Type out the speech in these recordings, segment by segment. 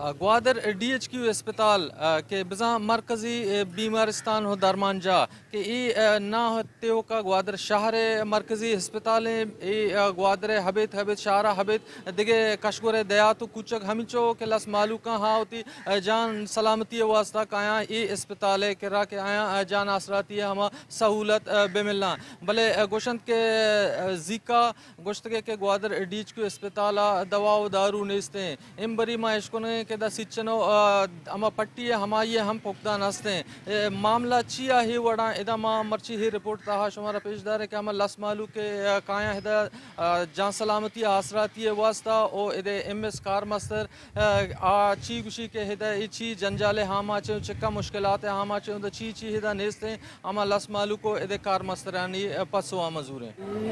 Gwadar DHQ अस्पताल के बजा मरकजी बीमारिस्तान हो दरमान जा कि ई ना होते का ग्वादर शहर मरकजी अस्पताल ग्वादर हबेत हबेत शाहरा हबेत दिगे कशगोरे दयातु कुचक हमिचो के लस मालू का हाँ होती जान सलामती वास्ता काया ई अस्पताल के रा के आया जान आसराती हम सहूलत बेमिलना भले गोशंत के जीका गोश्त के ग्वादर DHQ अस्पताल दवा दारू नेस्ते इन बरी मा इश्कोने के दा सिचनो अमा पट्टी हमाये हम पुख्तान हस्ते मामला चिया ही वड़ा इदा मा मर्ची ही रिपोर्ट ताहा शुमारा पेशदार है कि हम लस मालू के काया हिदा जान सलामती आसराती वास्ता ओ इदे MS कार मस्तर ची गुशी के हिदा इची जंजाले हामा चे चिक्का मुश्किलात हामा चे उदा ची हिदा नेस्ते अमा लस मालू को इदे कार मस्तरानी पसवा मजूरे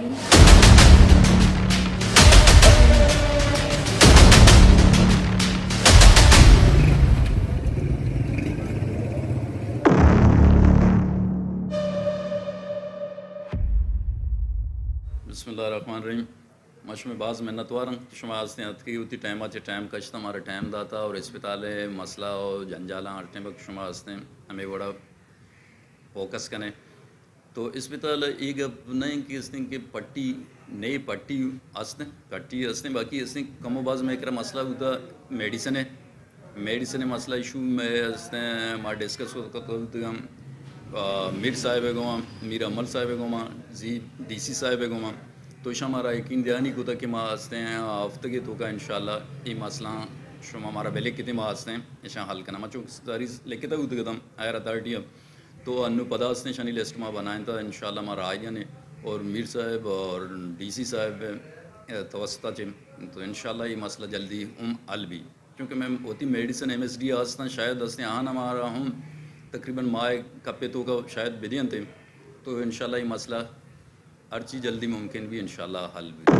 बिस्मिल्लाहिर्रहमानिर्रहीम मश में बाज़ मिन्नतवारं शुमा आस्ते अतकी उती टाइम आचे टाइम कश्ता हमारा टाइम दाता और अस्पताल मसला और जंजाला हर टाइम शुमा आस्ते हमें बड़ा फोकस करें तो अस्पताल एक नहीं कि इसने की पट्टी नई पट्टी आस्ते बाकी इसने कमो बाज में एक मसला होता मेडिसिन मसला इशू में आस्ते मार डिस्कस होता हम मीर साहिब गोमा मीर अमल साहिब गोमा जी DC साहिब गोमा तो इस हमारा यकीन दयानी को कि माँ हंसते हैं हफ्ते के तो का इंशाल्लाह ये मसला शुमा हमारा बेले कितने माँ हंसते हैं ऐसा हल करना मैं चूँकि सारी लेके तक उतरे कदम आयर अथॉरिटी अब तो अनु पदार्थ ने शनि लिस्ट में बनाया था इंशाल्लाह हमारा आइडिया ने और मीर साहिब और DC साहिब तवस्ता चिम तो इंशाल्लाह ये मसला जल्दी हल भी क्योंकि मैं होती मेडिसिन MSD हंसता शायद हंसते आन हमारा हूँ तकरीबन माए कपे तो का शायद बिदियन थे तो इंशाल्लाह ये मसला हर चीज़ जल्दी मुमकिन भी इंशाल्लाह हल भी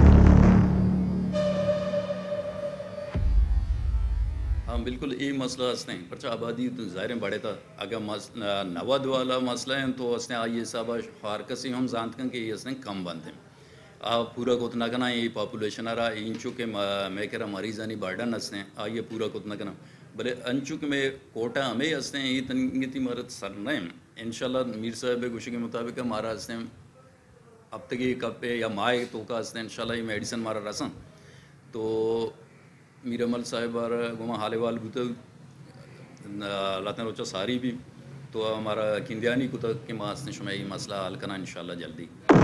हाँ बिल्कुल ये मसला हंसते हैं परचा आबादी तो ज़ाहिर बड़े था अगर नवद वाला मसला है तो हंसते आइए सब हारकत से हम जानते हैं कि ये हंसते कम बनते हैं आप पूरा को उतना करना ये पॉपुलेशन आ रहा इंचू के मैं कह रहा मरीज़ नहीं बर्डन हंसते हैं आइए पूरा को उतना करना भले अंचुक में कोटा हमें हंसते हैं ये तनगीती मरद सर नहीं इंशाल्लाह मीर साहब गुशी के मुताबिक हमारा हंसते हैं अब तक ये कप पे या माए तो का हंसते हैं इंशाल्लाह ये मेडिसिन मारा रसन तो मीर अमल साहब और गुमा हाले वाल गुते लातन रोचा सारी भी तो हमारा किंदियानी को तक के माँ हंसते शुमा ये मसला हल करना इंशाल्लाह जल्दी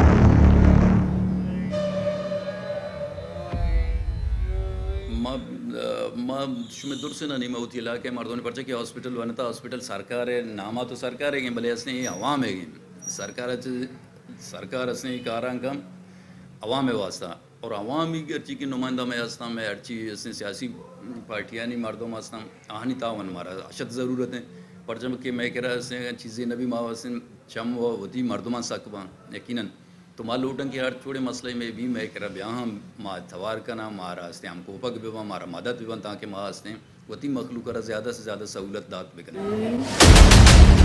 माँ शुमे दूर से ना नहीं मैं उती इलाके मर्दों ने पर्चा कि हॉस्पिटल बनता हॉस्पिटल सरकार है नामा तो सरकार है भले असने ये अवाम है सरकार असने कारां कम अवाम है वास्ता और अवाम ही अर्ची की नुमाइंदा में हंसता मैं अर्ची असने सियासी पार्टियाँ नहीं मर्दों में हंसता आहनी तावन हमारा अशद ज़रूरत है पर जब कि मैं कह रहा हंसने चीज़ें नबी माँ हंसन चम होती मर्दों सकबा यकीनन तो माँ लूटन के हर छोटे मसले में भी मैं कह रहा ब्याह माँ थवार का नाम मारा हंसते हमको उपक भी हमारा मदद भी बनता कि माँ हंसते वती मखलूक करा ज़्यादा से ज़्यादा सहूलत दात भी करें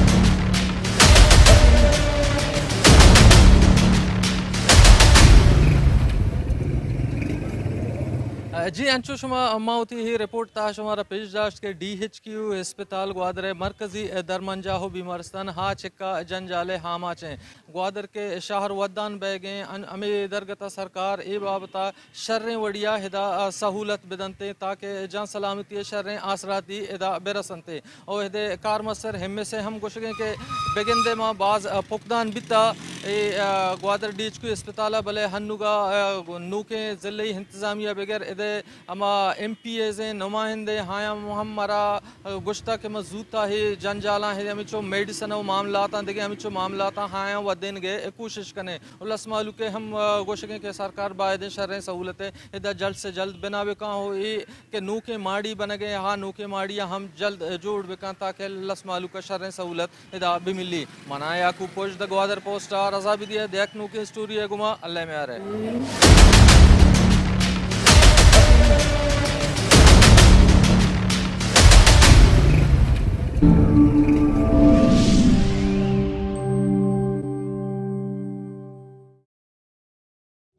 जी अंचो शुमा माउती ही रिपोर्ट ता शुमारा पेश दाश्त के DHQ अस्पताल ग्वादर मरकजी दरमंजा हो बीमारिस्तान हा चिक्का जंजाले हामा चे ग्वादर के शहर वदान बैगे अमे दरगता सरकार ए बाबता शर्रें वड़िया हिदा सहूलत बिदनते ताकि जान सलामती शर्रें आसराती इदा बेरसनते और हिदे कार मसर हिम्मे से हम गोशगे के बेगिंदे माँ बाज पुकदान बिता ग्वादर DHQ अस्पताल भले हन्नुगा नूके ज़िले इंतज़ामिया बगैर इधे अमा MPs नुमाइंदे हाया हमारा गुश्ता के मजूता है जंजाला है हमें मेडिसन मामला देखे हमें मामला हाया व दिन गए कोशिश करें उलस मालू के हम गोशकें के सरकार बायद शर्रें सहूलतें इधर जल्द से जल्द बिना बेका हो ये कि नू के माड़ी बन गए हाँ नू के माड़िया हम जल्द जोड़ बेका ताकि लस मालू का शर्रें सहूलत इधर भी मिली मनाया को पोज द ग्वादर पोस्ट रजा भी दिया देख नू के स्टोरी है गुमा अल्लाह में आ रहे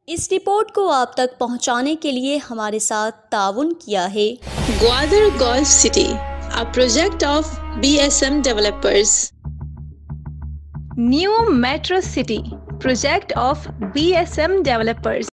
اس رپورٹ کو آپ تک پہنچانے کے لیے ہمارے ساتھ تعاون کیا ہے Gwadar golf city, a project of BSM developers. New Metro City, project of BSM developers.